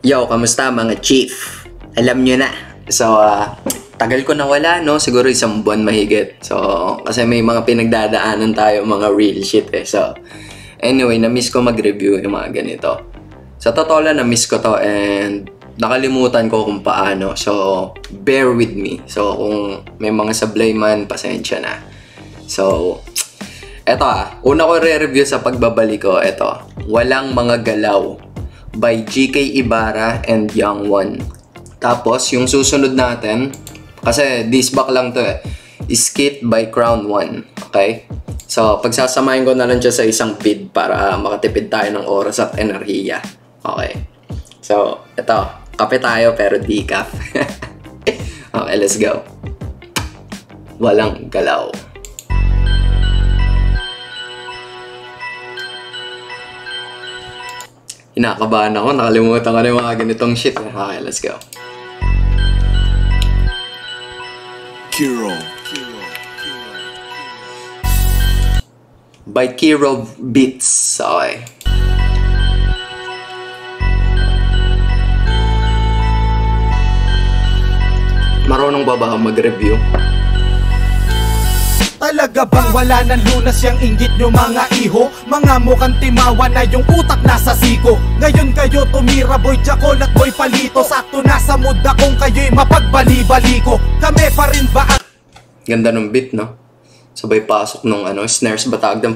Yo, kamusta mga chief? Alam nyo na. So, tagal ko na wala, no? Siguro isang buwan mahigit. So, kasi may mga pinagdadaanan tayo, mga real shit eh. So, anyway, na-miss ko mag-review yung mga ganito. Sa totoo lang, na-miss ko to and nakalimutan ko kung paano. So, bear with me. So, kung may mga sablay man, pasensya na. So, eto una ko re-review sa pagbabalik ko, eto. Walang Mga Galaw by GK Ibarra and Young One. Tapos, yung susunod natin, kasi this back lang to eh, Skit by Crown One. Okay? So, pagsasamahin ko na lang siya sa isang vid para makatipid tayo ng oras at enerhiya. Okay. So, ito. Kape tayo pero decaf. Okay, let's go. Walang Galaw. Hinakabahan ako, nakalimutan ko na yung mga ganitong shit. Okay, let's go. Kiro. By Kiro Beats. Okay. Marunong ba ba mag-review? Talaga bang wala ng lunas yung inggit nyo mga iho? Mga mukhang timawa na yung utak nasa siko. Ngayon kayo tumira boy Jackal at boy Palito. Sakto nasa mood akong kayo'y mapagbali-bali ko. Kami pa rin ba ang... Ganda ng beat, no? Sabay pasok nung snares batag ng...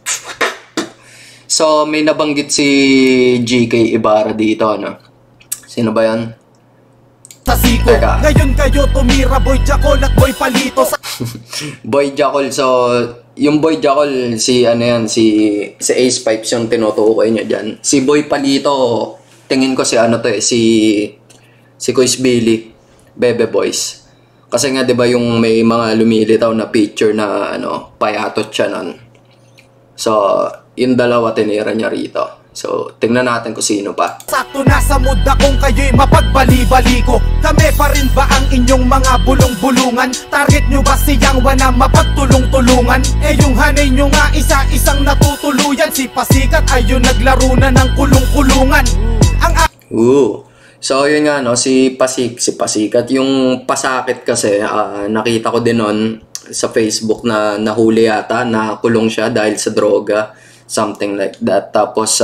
So, may nabanggit si GK Ibarra dito, no? Sino ba yan? Sa siko. Ngayon kayo tumira boy Jackal at boy Palito. Boy Jackal, so yung Boy Jackal si ano yan, si Ace Pipes yung tinutukoy niya diyan. Si Boy Palito, tingin ko si ano to eh, si Kuis Billy, Bebe Boys. Kasi nga 'di ba yung may mga lumilitaw na picture na ano, payatot siya nun. So, yung dalawa tinira niya rito. So, tingnan natin kung sino pa. Sakto nasa mood akong kayo'y mapagbali-bali ko. Kami pa rin ba ang inyong mga bulong-bulungan? Target nyo ba siyang wana mapagtulong-tulungan? Eh yung hanay nyo nga isa-isang natutuluyan. Si Pasikat ayun naglaro na ng kulong-kulungan. So yun nga no, si Pasikat. Yung Pasakit kasi, nakita ko din nun sa Facebook na nahuli yata, na kulong siya dahil sa droga. Something like that. Tapos,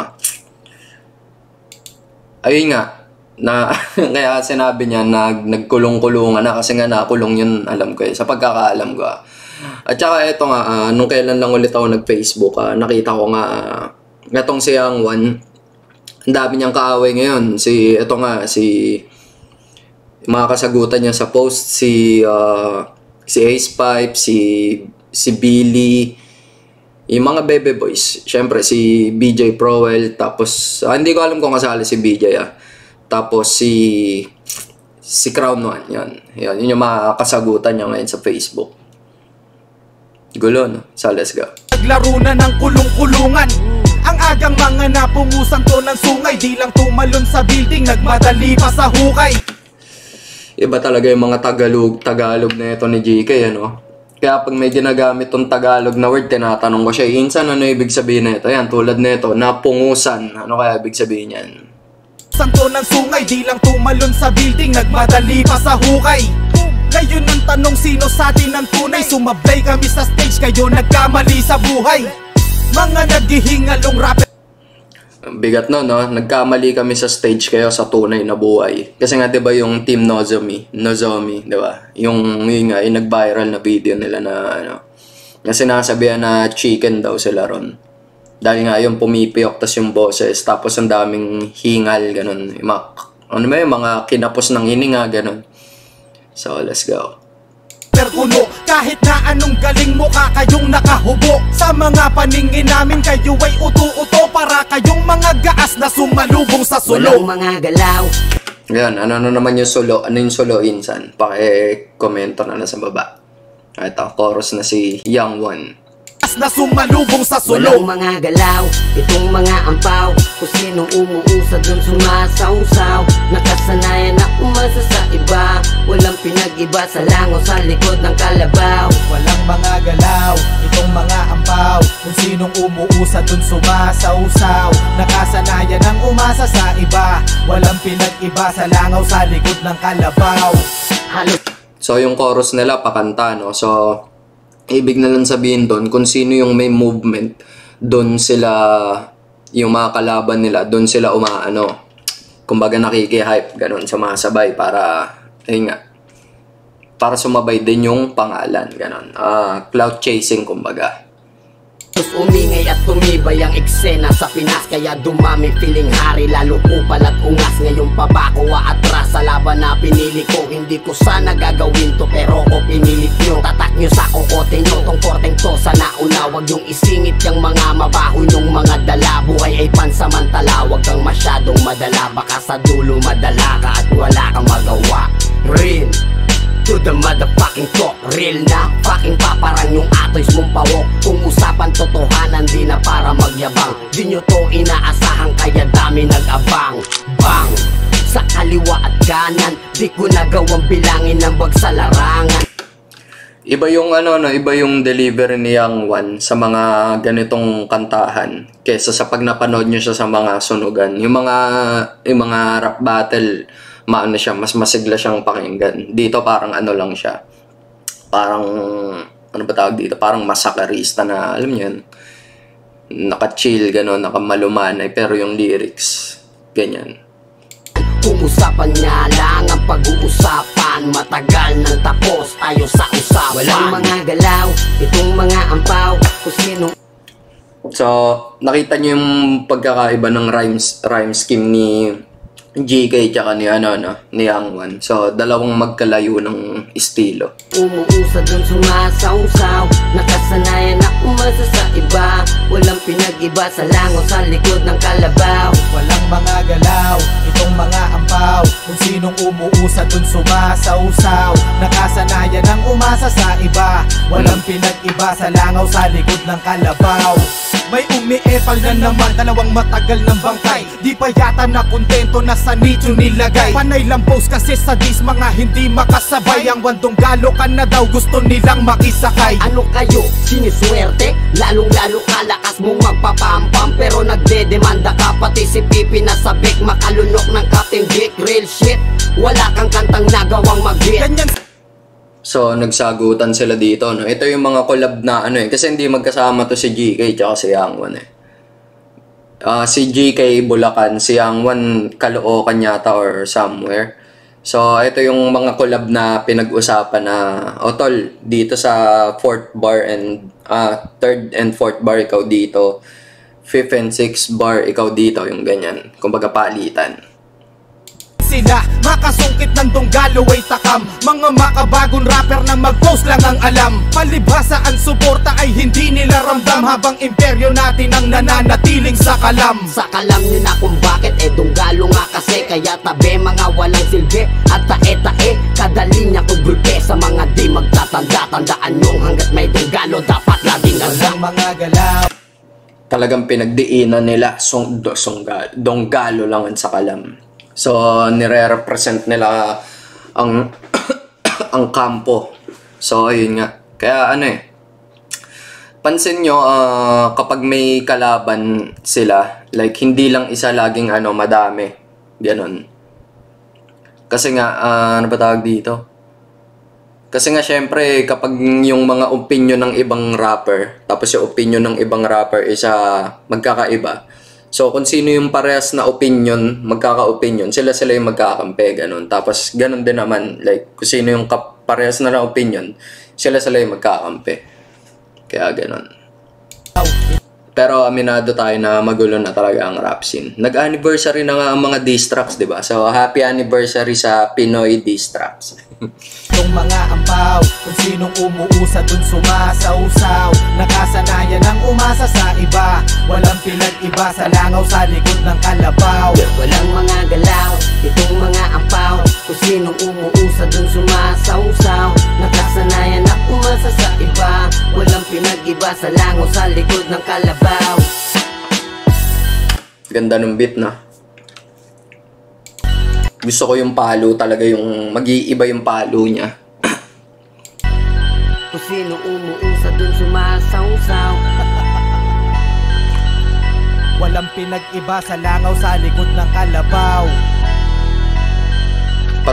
ayun nga, na, kaya sinabi niya na nagkulong-kulungan na kasi nga nakulong yun, alam ko eh, sa pagkakaalam ko. At saka ito nga, nung kailan lang ulit ako nag-Facebook, nakita ko nga, itong si Young One, ang dami niyang kaaway ngayon. Ito nga, mga kasagutan niya sa post, si Ace Pipe, si Billy, yung mga Bebe Boys, syempre si BJ Prowell, tapos hindi ko alam kung kasali si BJ tapos si Crown One, yun yung mga kasagutan niya ngayon sa Facebook. Gulo, no? So let's go. Naglaro na ng kulong-kulungan. Ang agang mga napungusan to ng sungay, di lang tumalon sa building, nagmadali pa sa hukay. Iba talaga yung mga Tagalog na ito ni GK, ano? Kaya pag may ginagamit tong Tagalog na word, tinatanong ko siya, insan ano ibig sabihin nito? Yan, tulad nito, napungusan. Ano kaya ibig sabihin yan? Santo ng sungay, di lang tumalon sa building, nagmadali pa sa hukay. Ngayon ang tanong, sino sa atin ang tunay? Sumablay kami sa stage, kayo nagkamali sa buhay. Mga naghihingalong rapper. Bigat no? Nagkamali kami sa stage, kayo sa tunay na buhay. Kasi nga 'di ba yung Team Nozomi, 'di ba? Yung nag-viral na video nila na ano, na sinasabihan na chicken daw sila ron. Dahil nga yung pumipiyok tas yung boses, tapos ang daming hingal ganun. Yung mga kinapos ng hininga ganun. So, let's go. Kuno, kahit na anong galing mukha kayong nakahubo. Sa mga paningin namin kayo ay uto-uto, para kayong mga gaas na sumalubong sa sulo. Walang mga galaw. Ngayon, ano naman yung solo? Ano yung solo, insan? Paki-komento na sa baba. Ito, chorus na si Young One. Na sumalubong sa sulo. Walang mga galaw, itong mga ampaw. Kung sinong umuusad dun sumasawsaw. Nakasanayan na umasa sa iba. Walang pinag-iba sa langaw sa likod ng kalabaw. Walang mga galaw, itong mga ampaw. Kung sinong umuusad dun sumasawsaw. Nakasanayan ng umasa sa iba. Walang Walang pinag-iba sa langaw sa likod ng kalabaw. So yung chorus nila pakanta, no? So ibig na lang sabihin doon kung sino yung may movement, doon sila, yung mga kalaban nila, doon sila umaano, kumbaga nakikihype, ganun, sumasabay para, ayun nga, para sumabay din yung pangalan, ganun. Cloud chasing, kumbaga. Umingay at tumibay ang eksena sa Pinas, kaya dumami feeling hari, lalo kupal at ungas. Ngayong pabako atras sa laban na pinili ko. Hindi ko sana gagawin to pero ko pinilit nyo. Tatak nyo sa kokote nyo, tong korteng to sa nauna. Huwag yung isingit yung mga mabaho yung mga dala. Buhay ay pansamantala, huwag kang masyadong madala. Baka sa dulo madala ka at wala kang magawa. Real to the motherfucking talk, real na fucking paparang yung atoys mong pawok. Kung usapan totohanan, di na para magyabang. Di nyo to inaasahan kaya dami nag-abang. Bang! Sa kaliwa at kanan, di ko nagawang bilangin ng bag sa larangan. Iba yung ano, no, iba yung delivery ni Young One sa mga ganitong kantahan kesa sa pag napanood nyo siya sa mga sunugan. Yung mga rap battle, maano siya, mas masigla siyang pakinggan. Dito parang ano lang siya. Parang, ano ba tawag dito? Parang masakarista na, alam niyo yun, naka-chill, gano'n, nakamalumanay, pero yung lyrics, ganyan. Kung usapan niya lang ang pag-uusapan, matagal nang tapos tayo sa usapan. Walang mga galaw, itong mga ampaw, kung sino. So, nakita niyo yung pagkakaiba ng rhyme scheme ni GK tsaka ni ni Young One. So, dalawang magkalayo ng estilo. Umuusad dun sumasaw-saw, nakasanayan na umasa sa iba. Walang pinag-iba sa langaw sa likod ng kalabaw. Walang mga galaw, itong mga ampaw, kung sinong umuusad dun sumasaw-saw. Nakasanayan ng umasa sa iba. Walang pinag-iba sa langaw sa likod ng kalabaw. May umiepal na naman, dalawang matagal ng bangkay. Di pa yata na kontento na sa nicho nilagay. Panay lang post kasi sa dis mga hindi makasabay. Ang wandong galo ka na daw gusto nilang makisakay. Ano kayo, siniswerte? Lalong-lalo kalakas mong magpapampam, pero nagdedemanda ka pati si Pipi na sabik. Makalunok ng Captain Dick, real shit. Wala kang kantang nagawang mag-hit. So, nagsagutan sila dito, no? Ito yung mga collab na ano kasi hindi magkasama to si GK tsaka si Young One si GK Bulacan, si Young One Caloocan yata or somewhere. So, ito yung mga collab na pinag-usapan na, tol, dito sa 4th bar and 3rd and 4th bar ikaw dito, 5th and 6th bar ikaw dito, yung ganyan. Kumbaga palitan. Sila makasungkit ng Donggalo ay takam. Mga makabagong rapper na mag-post lang ang alam. Palibhasa ang suporta ay hindi nila ramdam, habang imperyo natin ang nananatiling sa kalam. Sa kalam nyo na kung bakit Donggalo nga kasi. Kaya tabi mga walang silbi at tae-tae, kadali niya kung gulpe sa mga di magtatanda. Tandaan nyo hanggat may Donggalo dapat laging alam. Mga galaw, talagang pinagdiinan nila Donggalo lang sa kalam. So, nire-represent nila ang ang kampo. So, ayun nga. Kaya pansin nyo, kapag may kalaban sila, like, hindi lang isa laging madami. Ganon. Kasi nga, ano ba tawag dito? Kasi nga, syempre, kapag yung mga opinion ng ibang rapper, tapos yung opinion ng ibang rapper isa magkakaiba, so, kung sino yung parehas na opinion, magkaka-opinion, sila yung magkakampi, ganun. Tapos, ganun din naman, like, kung sino yung parehas na opinion, sila yung magkakampi. Kaya, ganun. Pero, aminado tayo na magulo na talaga ang rap scene. Nag-anniversary na nga ang mga diss tracks, diba? So, happy anniversary sa Pinoy diss tracks. itong mga ampaw, kung sinong umuusad dun sumasaw-saw. Nakasanayan ng umasa sa iba, walang pinag-iba sa langaw sa likod ng kalabaw. Walang mga galaw, itong mga ampaw, kung sinong umuusad dun sumasaw-saw. Nakasanayan na umasa sa iba, walang pinag-iba sa langaw sa likod ng kalabaw. Ganda ng beat na. Gusto ko yung palo talaga, yung mag-iiba yung palo niya. Kung sino umuusad dun sumasaw-saw. Walang pinag-iba sa langaw sa likod ng kalabaw.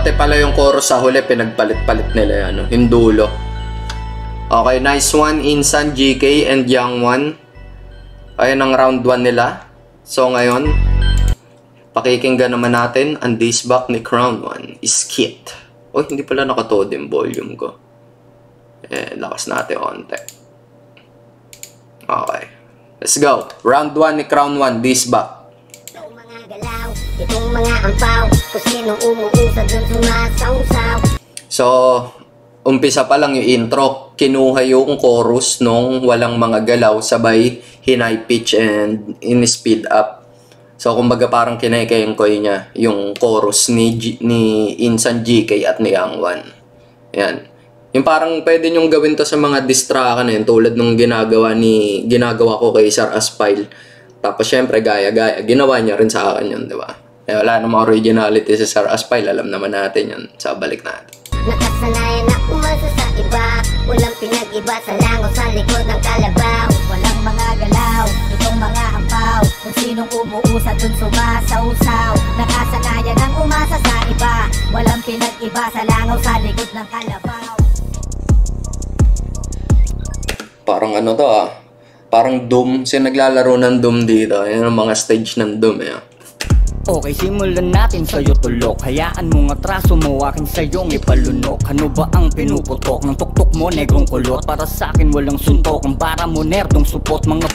Pati pala yung chorus sa huli, pinagpalit-palit nila yan, yung dulo. Okay, nice one, Insan, GK, and Young One. Ayan ang round 1 nila. So ngayon, pakikinggan naman natin ang disc-back ni Crown 1, Skit. Oh, hindi pala nakatod yung volume ko. Lakas natin onte. Okay, let's go. Round 1 ni Crown 1, disc-back. Itong mga galaw, itong mga ampaw, kung sinong umuusad dun sumasawsaw. So, umpisa pa lang yung intro, kinuha yung chorus nung Walang Mga Galaw, sabay hinay pitch and in-speed up. So, kumbaga parang kinekengkoy niya yung chorus ni Insan, GK at ni Young One. Yan. Yung parang pwede nyong gawin to sa mga distrakan yun, tulad nung ginagawa ko kay Sir Aspile. Tapos syempre gaya-gaya, ginawa niya rin sa akin yun, di ba? Wala namang originality sa Sir Aspile, alam naman natin yun. So, balik natin. Nakasanayan na umasa sa iba, walang pinag-iba sa langaw sa likod ng kalabaw. Walang mga galaw, itong mga ampaw, kung sinong umuusad dun sumasawsaw. Nakasanayan ang umasa sa iba, walang pinag-iba sa langaw sa likod ng kalabaw. Parang ano to parang Doom, naglalaro ng Doom dito. Yan ang mga stage ng Doom Okay, simulan natin sa'yo tulok. Hayaan mong atraso mo, akin sa'yong ipalunok. Ano ba ang pinuputok ng tuktok mo, negrong kulot? Para sa'kin walang suntok, ang para mo nerdong supot. Mga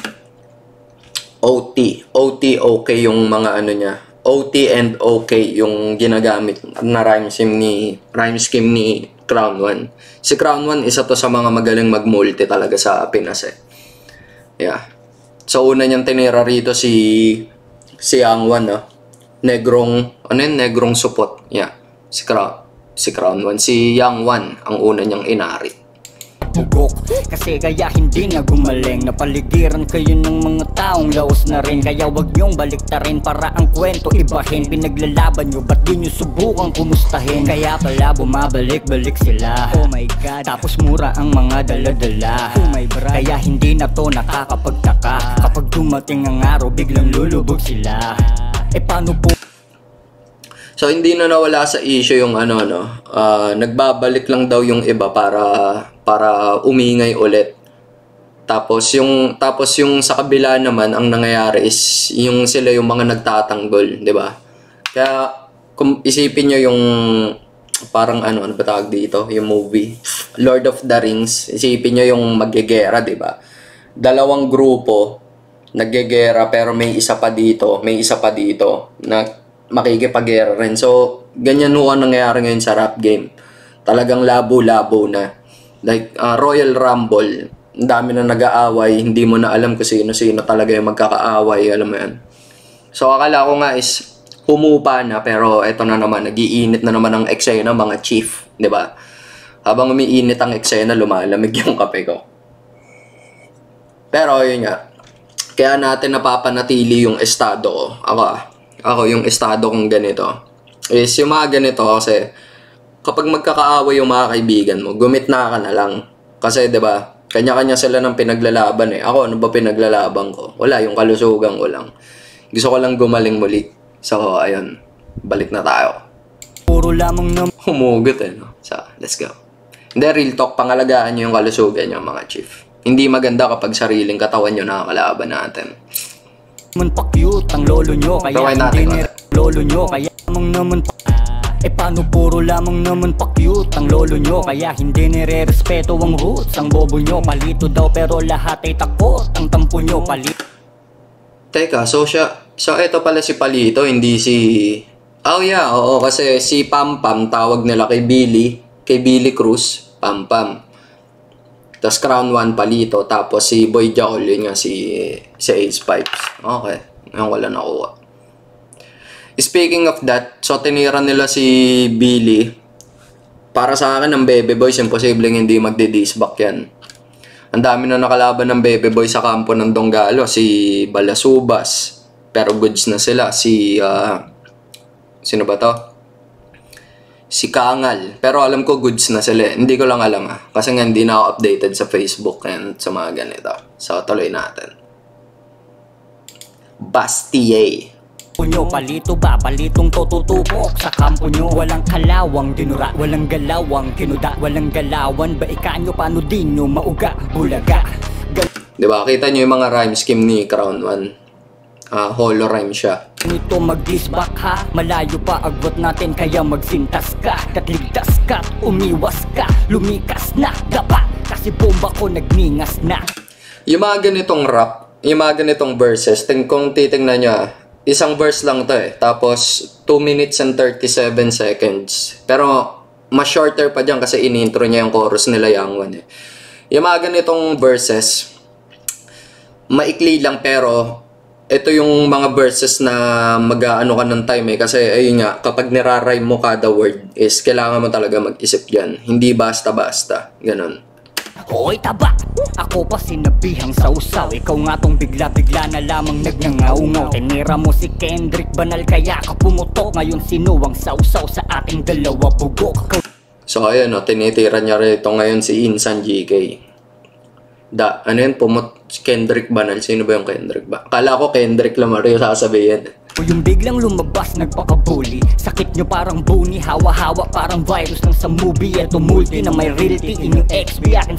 OT, okay yung mga ano niya. OT and okay yung ginagamit na rhyme scheme ni Crown 1. Si Crown 1, isa to sa mga magaling mag-multi talaga sa Pinas Yeah. So una niyang tinira rito si Young One, negrong supot. Yeah. Si Crown 1, si Young One ang una niyang inari. bugok, kasi kaya hindi na gumaling. Napaligiran kayo ng mga taong laos na rin, kaya wag niyong baliktarin para ang kwento ibahin. Pinaglalaban nyo, ba't di nyo subukang kumustahin? Kaya pala bumabalik-balik sila, oh my god. Tapos mura ang mga dala-dala, oh my brad. Kaya hindi na to nakakapagtaka, kapag dumating ang araw biglang lulubog sila. Paano po? So hindi na nawala sa issue yung nagbabalik lang daw yung iba para umingay ulit. Tapos yung sa kabila naman ang nangyayari is yung sila yung mga nagtatanggol, 'di ba? Kaya kung isipin niyo yung parang ano ba tawag dito, yung movie Lord of the Rings, isipin niyo yung maggegera, 'di ba? Dalawang grupo naggegera pero may isa pa dito na makikipag-gera rin. So, ganyan ho ang nangyayari ngayon sa rap game. Talagang labo-labo na. Like, Royal Rumble, ang dami na nag-aaway, hindi mo na alam kung sino-sino talaga yung magkakaaway, alam mo yan. So, akala ko nga is humupa na, pero eto na naman, nag-iinit na naman ang eksena ng mga chief, di ba? Habang umiinit ang eksena, lumalamig yung kape ko. Pero, yun nga, kaya natin napapanatili yung estado ko. Ako yung estado kong ganito is yung mga ganito kasi kapag magkakaaway yung mga kaibigan mo, gumitna ka na lang. Kasi 'di ba, kanya-kanya sila ng pinaglalaban Ako, ano ba pinaglalaban ko? Wala, yung kalusugan ko lang. Gusto ko lang gumaling muli. So, ayun. Balik na tayo. Puro lamang na humugot no? So, let's go. Hindi, real talk, pangalagaan nyo yung kalusugan nyo mga chief. Hindi maganda kapag sariling katawan nyo nakakalaban natin. naman pa-cute ang lolo nyo, kaya hindi lolo nyo, kaya lamang naman paano puro lamang naman pa-cute ang lolo nyo, kaya hindi nire-respeto ang roots, ang bobo nyo. Palito daw pero lahat ay takot, ang tampo nyo palito. Teka, so eto pala si Palito, hindi si... Oh yeah, oo, kasi si Pam Pam, tawag nila kay Billy Cruz, Pam Pam. Tapos Crown 1, Palito. Tapos si Boy Jaol, yun nga si Ace Pipes. Okay. Ngayon wala nakuha. Speaking of that, so tinira nila si Billy. Para sa akin, ang Bebe Boys, imposibleng hindi magdi-disback yan. Ang dami na nakalaban ng Bebe Boys sa kampo ng Donggalo. Si Balasubas. Pero goods na sila. Sino ba to? Si Kangal. Pero alam ko goods na sila. Hindi ko lang alam kasi nga hindi na ako updated sa Facebook and sa mga ganito. So tuloy natin. Bastille. punyo. Palito ba? Palitong tututupok sa kampo nyo. Walang kalawang dinura, walang galawang kinuda, walang galawan ba ikanyo, paano din nyo mauga, bulaga. Diba, kita nyo yung mga rhyme scheme ni Crown 1. Holo rhyme siya. Nito mag-disback ha, malayo pa agwat natin kaya magsintas ka. Katligtas ka, umiwas ka, lumikas na, dapa, kasi bomba ko nagningas na. Yung mga ganitong rap, yung mga ganitong verses, kung titingnan nyo, isang verse lang to eh. Tapos, 2 minutes and 37 seconds. Pero, mas shorter pa dyan kasi in-intro niya yung chorus nila Young One eh. Yung mga ganitong verses, maikli lang pero, ito yung mga verses na mag-ano ka ng time eh. Kasi, ayun nga, kapag nirarhyme mo kada word is, kailangan mo talaga mag-isip dyan. Hindi basta-basta. Ganon. Hoy taba, ako pa sinabihang sausaw. Ikaw nga tong bigla-bigla na lamang nagngangaungaw. Tinira mo si Kendrick Banal kaya ka pumutok. Ngayon sinuwang sausaw sa ating dalawa bugok. So ayun o, tinitira niya rito ngayon si Insan GK. Ano yun, Kendrick Banal. Sino ba yung Kendrick ba? Akala ko Kendrick Lamario sasabihin. O yung biglang lumabas nagpakabuli. Sakit nyo parang bony, hawa-hawa parang virus lang sa movie. Eto multi na may realty in yung XB akin.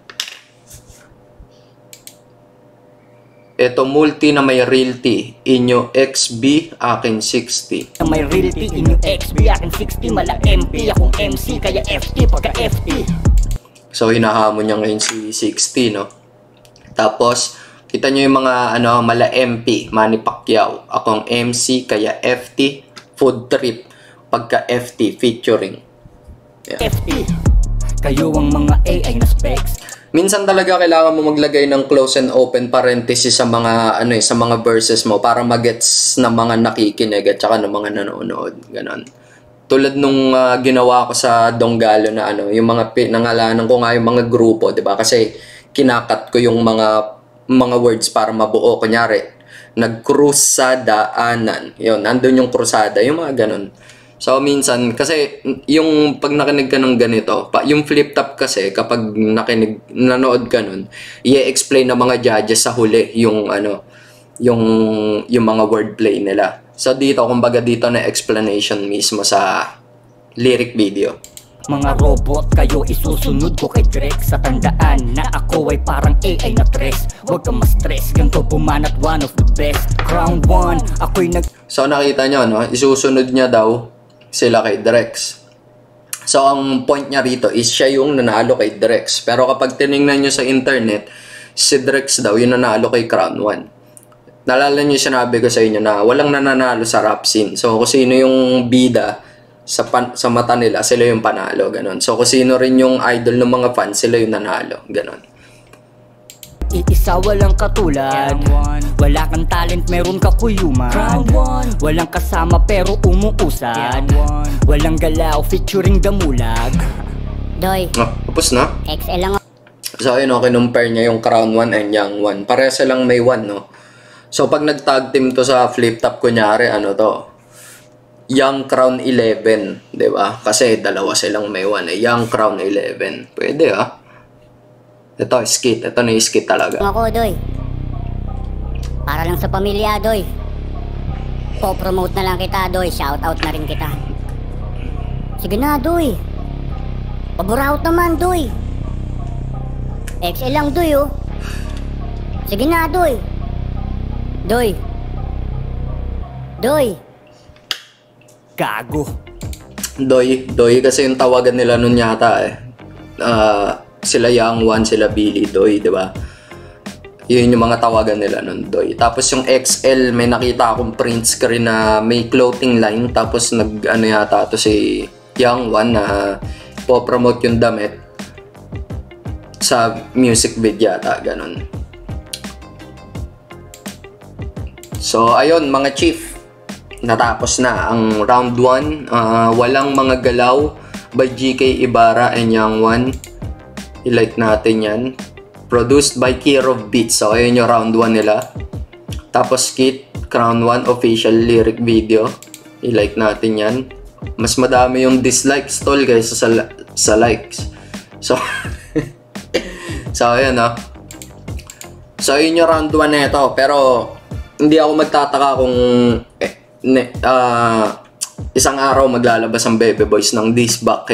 Eto multi na may realty inyo XB akin 60. Na may realty in yung XB akin 60. Mala MP akong MC kaya FT pagka FT. So hinahamon niya ngayon si 60 no. Tapos kita nyo yung mga mala MP, Manny Pacquiao. Akong MC kaya FT, Food Trip pagka FT featuring. Yeah. FT. Kayo ang mga AI na specs. Minsan talaga kailangan mo maglagay ng close and open parenthesis sa mga sa mga verses mo para magets ng mga nakikinig at saka ng mga nanonood, ganon. Tulad nung ginawa ko sa Donggalo na yung mga pinangalanan ko nga yung mga grupo, 'di ba? Kasi kinakat ko yung mga words para mabuo. Kunyari, nag-cruise sa daanan. Yun, nandun yung krusada, yung mga ganon. So, minsan, kasi yung pag nakinig ka ng ganito, yung flip top kasi, kapag nanood ka nun, i-explain ng mga judges sa huli yung mga wordplay nila. So, dito, kumbaga dito na explanation mismo sa lyric video. Mga robot kayo isusunod ko kay Drex. Sa tandaan na ako ay parang AI na tres. Huwag kang ma-stress, ganito bumanat one of the best. Crown 1, ako'y So nakita nyo, no? Isusunod niya daw sila kay Drex. So ang point niya rito is siya yung nanalo kay Drex. Pero kapag tinignan nyo sa internet, si Drex daw yung nanalo kay Crown 1. Nalala nyo sinabi ko sa inyo na walang nananalo sa rap scene. So kung sino yung bida sa mata nila, sila yung panalo, ganon. So kung sino rin yung idol ng mga fans, sila yung nanalo, ganon. Iisa walang katulad. Wala kang talent, meron ka kuyuman. Walang kasama pero umuusad. Walang galaw featuring damulag. Doy, Tapos na? XL lang. So ayun, kinumpare niya yung Crown 1 and Young 1. Pareha silang may 1, no? So pag nag-tag team to sa flip top, kunyari, to? Young Crown 11, di ba? Kasi dalawa silang may 1 eh. Young Crown 11. Pwede Ito, Skit. Ito na yung Skit talaga. Ako, Doy. Para lang sa pamilya, Doy. Po-promote na lang kita, Doy. Shoutout na rin kita. Sige na, Doy. Paburaut naman, Doy. XL lang, Doy, oh. Sige na, Doy. Doy. Doy. Gago. Doy kasi yung tawagan nila nun yata eh. Sila Young 1, sila Billy, Doy, di ba? Yun yung mga tawagan nila nun, Doy. Tapos yung XL, may nakita akong print screen na may clothing line. Tapos yata to si Young 1 na po-promote yung damit sa music video yata, ganun. So, ayun mga chief. Natapos na ang round 1. Walang mga galaw by GK Ibarra and Young 1. I-like natin yan. Produced by Kirov Beats. So, ayun yung round 1 nila. Tapos Skit, Crown 1 official lyric video. I-like natin yan. Mas madami yung dislikes tol kaysa sa likes. So, so ayun So, ayun yung round 1 na ito. Pero, hindi ako magtataka kung isang araw maglalabas ang Bebe Boys ng diss back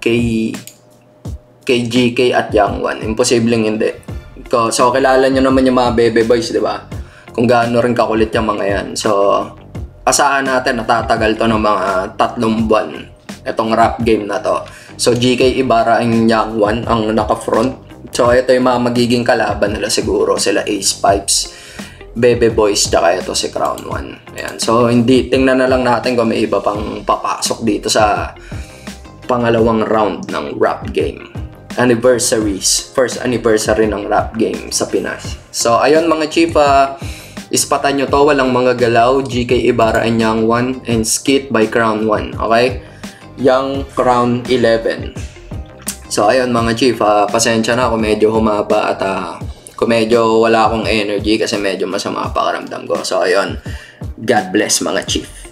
kay GK at Young One. Imposibleng hindi. So, kilala nyo naman yung mga Bebe Boys, di ba? Kung gaano rin kakulit yung mga yan. So, asahan natin natatagal to ng mga 3 buwan. Itong rap game na to. So, GK Ibarra and Young One ang naka-front. So, ito yung mga magiging kalaban nila siguro. Sila Ace Pipes, Bebe Boys, tsaka ito si Crown One. Ayan. So, tingnan na lang natin kung may iba pang papasok dito sa pangalawang round ng rap game. First anniversary ng rap game sa Pinas. So, ayun mga chief, ispatan nyo to. Walang mga Galaw, GK Ibarra and Young One, and Skit by Crown One. Okay? Young Crown 11. So, ayun mga chief, pasensya na kung medyo humaba at kung medyo wala akong energy kasi medyo masama pakiramdam ko. So, ayun. God bless mga chief.